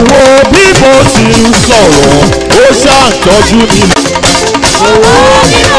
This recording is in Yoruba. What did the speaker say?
wo bí mo ti ń sọ̀rọ̀ ó ṣàǹtọ́jú mi. owó bí